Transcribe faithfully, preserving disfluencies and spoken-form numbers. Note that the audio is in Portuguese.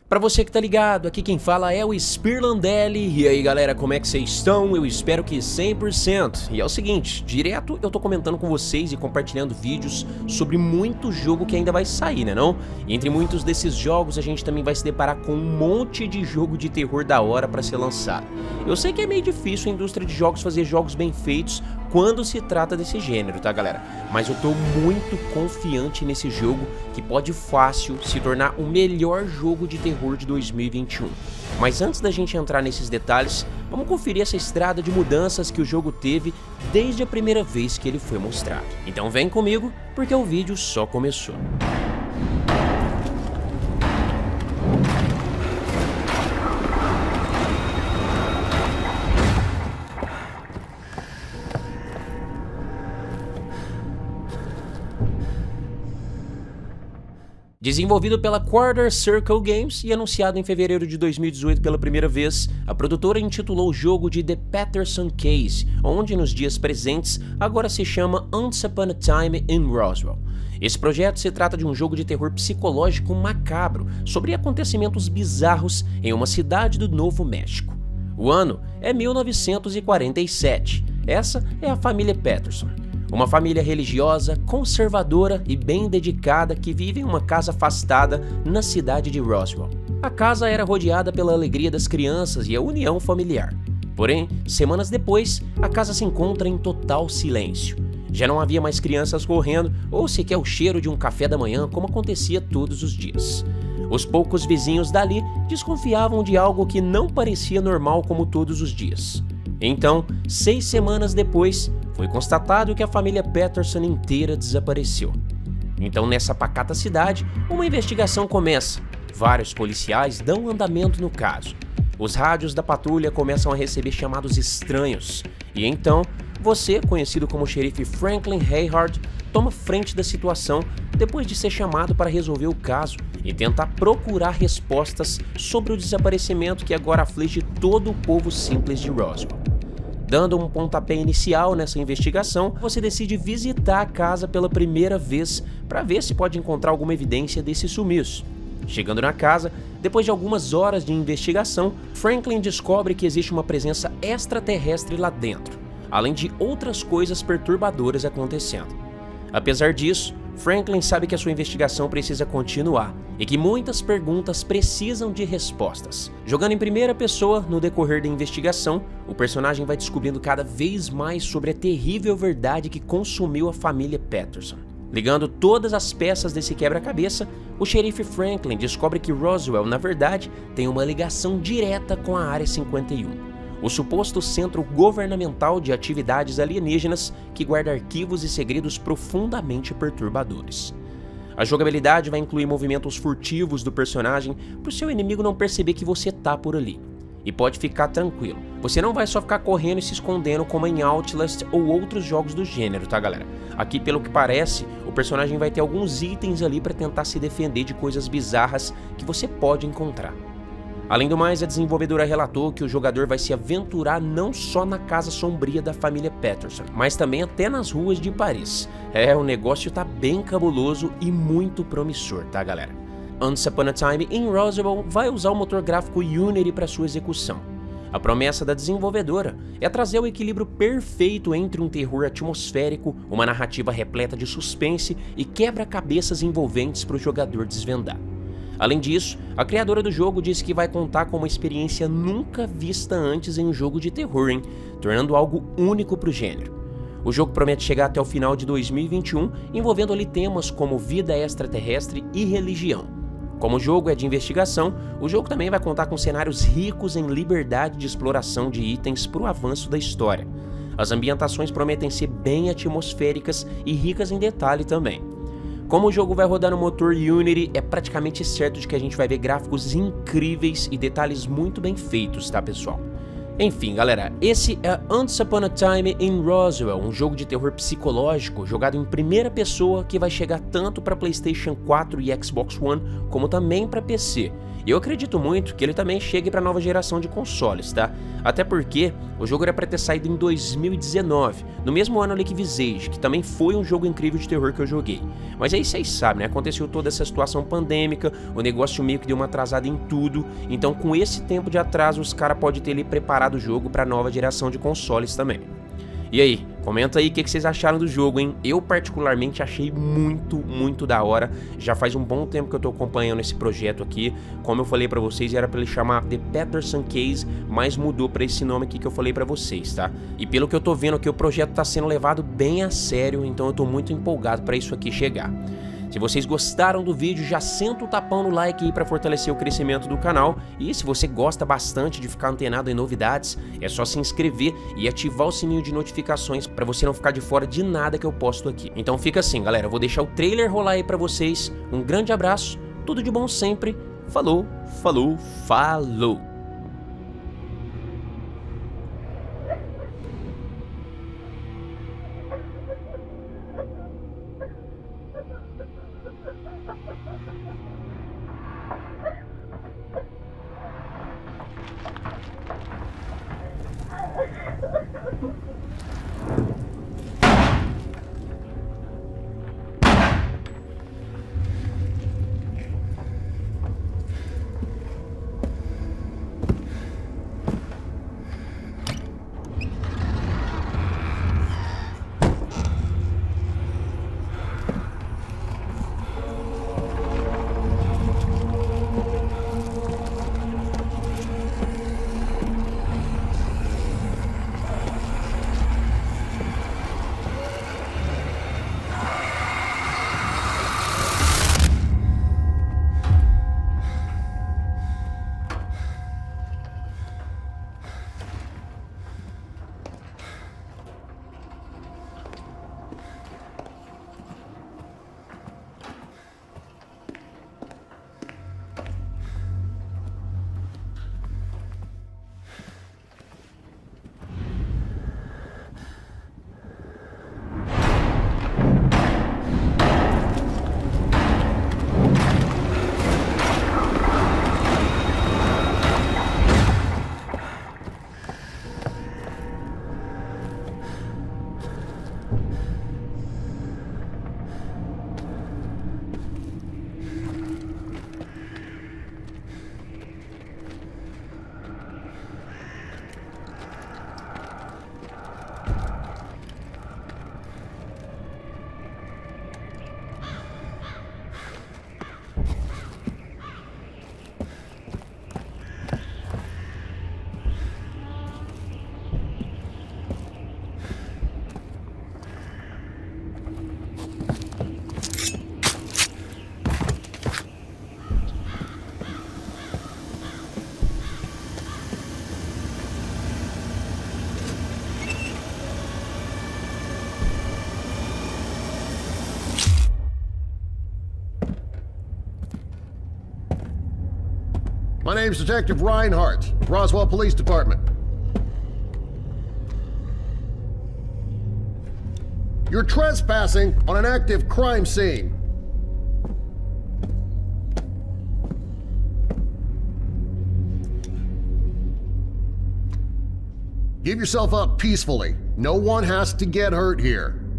Pra você que tá ligado, aqui quem fala é o Spirlandelli. E aí galera, como é que vocês estão? Eu espero que cem por cento. E é o seguinte, direto eu tô comentando com vocês e compartilhando vídeos sobre muito jogo que ainda vai sair, né não? E entre muitos desses jogos a gente também vai se deparar com um monte de jogo de terror da hora pra ser lançado. Eu sei que é meio difícil a indústria de jogos fazer jogos bem feitos quando se trata desse gênero, tá galera? Mas eu tô muito confiante nesse jogo que pode fácil se tornar o melhor jogo de terror de dois mil e vinte e um. Mas antes da gente entrar nesses detalhes, vamos conferir essa estrada de mudanças que o jogo teve desde a primeira vez que ele foi mostrado. Então vem comigo, porque o vídeo só começou. Desenvolvido pela Quarter Circle Games e anunciado em fevereiro de dois mil e dezoito pela primeira vez, a produtora intitulou o jogo de The Patterson Case, onde nos dias presentes agora se chama Once Upon a Time in Roswell. Esse projeto se trata de um jogo de terror psicológico macabro sobre acontecimentos bizarros em uma cidade do Novo México. O ano é mil novecentos e quarenta e sete. Essa é a família Patterson. Uma família religiosa, conservadora e bem dedicada que vive em uma casa afastada na cidade de Roswell. A casa era rodeada pela alegria das crianças e a união familiar. Porém, semanas depois, a casa se encontra em total silêncio. Já não havia mais crianças correndo ou sequer o cheiro de um café da manhã como acontecia todos os dias. Os poucos vizinhos dali desconfiavam de algo que não parecia normal como todos os dias. Então, seis semanas depois, foi constatado que a família Patterson inteira desapareceu. Então, nessa pacata cidade, uma investigação começa. Vários policiais dão andamento no caso. Os rádios da patrulha começam a receber chamados estranhos. E então, você, conhecido como xerife Franklin Hayhart, toma frente da situação depois de ser chamado para resolver o caso e tentar procurar respostas sobre o desaparecimento que agora aflige todo o povo simples de Roswell. Dando um pontapé inicial nessa investigação, você decide visitar a casa pela primeira vez para ver se pode encontrar alguma evidência desse sumiço. Chegando na casa, depois de algumas horas de investigação, Franklin descobre que existe uma presença extraterrestre lá dentro, além de outras coisas perturbadoras acontecendo. Apesar disso, Franklin sabe que a sua investigação precisa continuar e que muitas perguntas precisam de respostas. Jogando em primeira pessoa, no decorrer da investigação, o personagem vai descobrindo cada vez mais sobre a terrível verdade que consumiu a família Patterson. Ligando todas as peças desse quebra-cabeça, o xerife Franklin descobre que Roswell, na verdade, tem uma ligação direta com a Área cinquenta e um. O suposto centro governamental de atividades alienígenas que guarda arquivos e segredos profundamente perturbadores. A jogabilidade vai incluir movimentos furtivos do personagem para o seu inimigo não perceber que você tá por ali. E pode ficar tranquilo, você não vai só ficar correndo e se escondendo como em Outlast ou outros jogos do gênero, tá galera? Aqui, pelo que parece, o personagem vai ter alguns itens ali para tentar se defender de coisas bizarras que você pode encontrar. Além do mais, a desenvolvedora relatou que o jogador vai se aventurar não só na casa sombria da família Patterson, mas também até nas ruas de Paris. É, o negócio tá bem cabuloso e muito promissor, tá galera? Once Upon a Time in Roswell vai usar o motor gráfico Unity para sua execução. A promessa da desenvolvedora é trazer o equilíbrio perfeito entre um terror atmosférico, uma narrativa repleta de suspense e quebra-cabeças envolventes para o jogador desvendar. Além disso, a criadora do jogo disse que vai contar com uma experiência nunca vista antes em um jogo de terror, hein? Tornando algo único para o gênero. O jogo promete chegar até o final de dois mil e vinte e um, envolvendo ali temas como vida extraterrestre e religião. Como o jogo é de investigação, o jogo também vai contar com cenários ricos em liberdade de exploração de itens para o avanço da história. As ambientações prometem ser bem atmosféricas e ricas em detalhe também. Como o jogo vai rodar no motor Unity, é praticamente certo de que a gente vai ver gráficos incríveis e detalhes muito bem feitos, tá pessoal? Enfim, galera, esse é Once Upon a Time in Roswell, um jogo de terror psicológico jogado em primeira pessoa que vai chegar tanto para PlayStation quatro e Xbox One, como também para P C. E eu acredito muito que ele também chegue para a nova geração de consoles, tá? Até porque o jogo era para ter saído em dois mil e dezenove, no mesmo ano ali que Visage, que também foi um jogo incrível de terror que eu joguei. Mas aí vocês sabem, né? Aconteceu toda essa situação pandêmica, o negócio meio que deu uma atrasada em tudo, então com esse tempo de atraso os caras podem ter ali preparado o jogo para a nova geração de consoles também. E aí, comenta aí o que vocês acharam do jogo, hein? Eu particularmente achei muito, muito da hora. Já faz um bom tempo que eu tô acompanhando esse projeto aqui. Como eu falei pra vocês, era pra ele chamar The Patterson Case, mas mudou pra esse nome aqui que eu falei pra vocês, tá? E pelo que eu tô vendo aqui, o projeto tá sendo levado bem a sério, então eu tô muito empolgado pra isso aqui chegar. Se vocês gostaram do vídeo, já senta o tapão no like aí para fortalecer o crescimento do canal. E se você gosta bastante de ficar antenado em novidades, é só se inscrever e ativar o sininho de notificações para você não ficar de fora de nada que eu posto aqui. Então fica assim, galera, eu vou deixar o trailer rolar aí para vocês. Um grande abraço, tudo de bom sempre. Falou, falou, falou! My name's Detective Reinhardt, Roswell Police Department. You're trespassing on an active crime scene. Give yourself up peacefully. No one has to get hurt here.